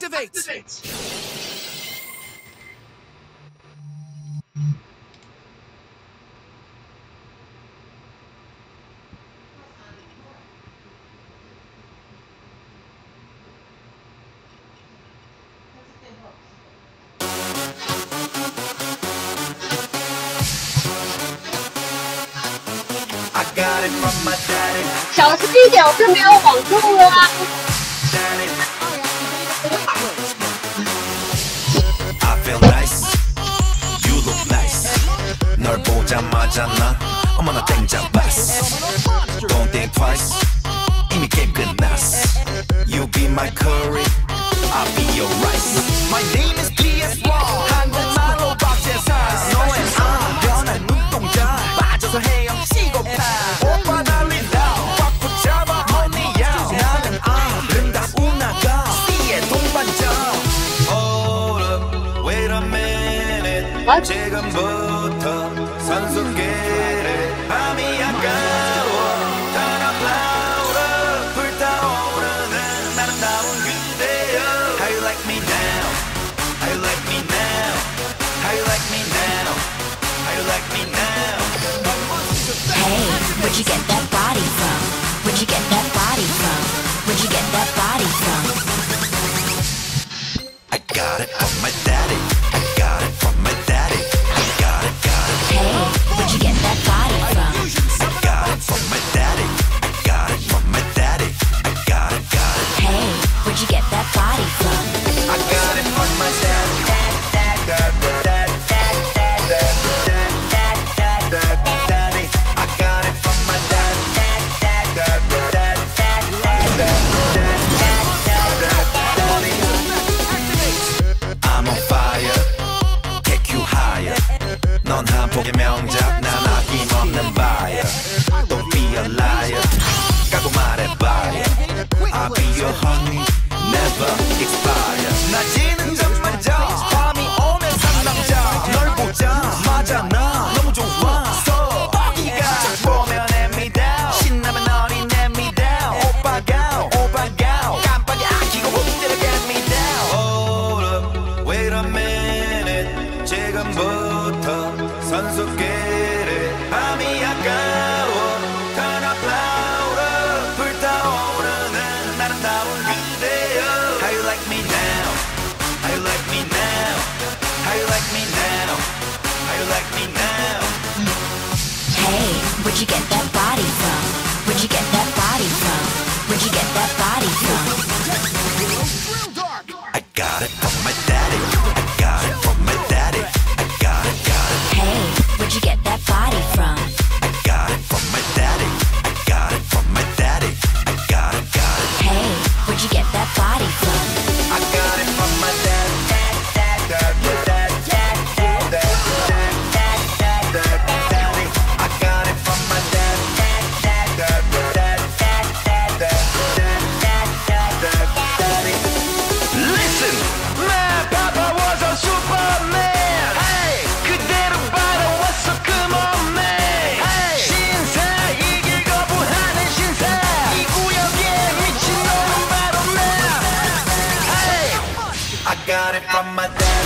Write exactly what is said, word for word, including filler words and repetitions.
Activate! I got it from my daddy. 小心一点，我这没有网路了啊。 I feel nice. You look nice. 널 보자마자 난 어머나 땡잡았어. Don't think twice. 이미 게임 끝났어. You be my curry. I'll be your rice. My name is 피 에스 원. 한국말로 박재산. 너의 아 변한 눈동자. 빠져서 헤엄치고파. 오빠 달린다. 꽉 붙잡아 honey야. 나는 아름다운 나가. C의 동반자. Hold up, wait a minute. What? 지금부터 선수끼리 밤이 아까워. 달아올라 불타오르는 아름다운 그대여. How you like me now? How you like me now? How you like me now? How you like me now? Hey, where'd you get that body from? Where'd you get that body from? Where'd you get that body from? I got it from my daddy. I got it from my daddy. I got it, got it. Hey, where'd you get that body from? I got it from my daddy. I got it from my daddy. I got it, got it. Hey, where'd you get that body from? I got it from my daddy. Daddy. I got it from my daddy. I'm on fire. Take you higher. 넌 한 폭의 명작. 난 아낌없는 buyer. Don't be a liar. 까고 말해봐요. I'll be your honey. Never expire. 낮이는 잠만 자. 밤이 오면 상남자. 널 보자마자 나 너무 좋았어. 뻐기가 보면 hand me down. 신나면 너리 let me down. 오빠가 오빠가 깜빡이 아끼고 훅대려 get me down. Hold up, wait a minute. 지금부터 선수끼리 밤이 아까워. 달아올라 불타오르는 아름다운 그대여. How you like me now? How you like me now? How you like me now? How you like me now? Hey, where'd you get that body from? Where'd you get that body from? Where'd you get that body from? I got it from my daddy. I got it from my daddy. I got it, got it. Hey, where'd you get that body from? I got it from my daddy. I got it from my daddy. I got it, got it. Hey, where'd you get that body from? I got it from my daddy. I got it from my daddy. Listen, my papa was a Superman. Hey, 그대로 받아왔어, come on man. Hey, 신사 이길 거부하는 신사. 이 구역에 미친놈은 바로 나. Hey, I got it from my daddy.